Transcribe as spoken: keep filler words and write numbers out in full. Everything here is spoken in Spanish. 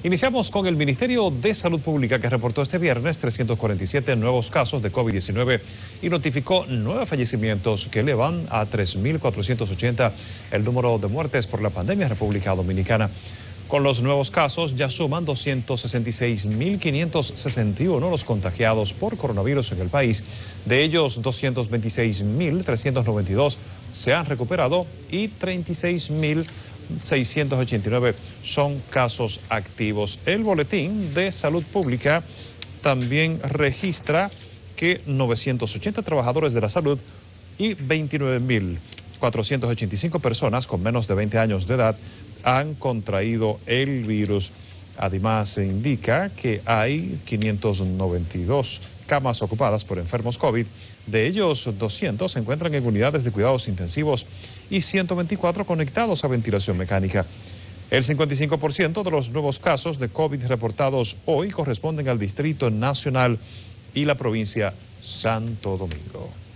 Iniciamos con el Ministerio de Salud Pública, que reportó este viernes trescientos cuarenta y siete nuevos casos de COVID diecinueve y notificó nueve fallecimientos que elevan a tres mil cuatrocientos ochenta el número de muertes por la pandemia en República Dominicana. Con los nuevos casos ya suman doscientos sesenta y seis mil quinientos sesenta y uno los contagiados por coronavirus en el país. De ellos, doscientos veintiséis mil trescientos noventa y dos se han recuperado y treinta y seis mil seiscientos ochenta y nueve son casos activos. El Boletín de Salud Pública también registra que novecientos ochenta trabajadores de la salud y veintinueve mil cuatrocientos ochenta y cinco personas con menos de veinte años de edad han contraído el virus. Además, se indica que hay quinientas noventa y dos camas ocupadas por enfermos COVID. De ellos, doscientos se encuentran en unidades de cuidados intensivos y ciento veinticuatro conectados a ventilación mecánica. El cincuenta y cinco por ciento de los nuevos casos de COVID reportados hoy corresponden al Distrito Nacional y la provincia Santo Domingo.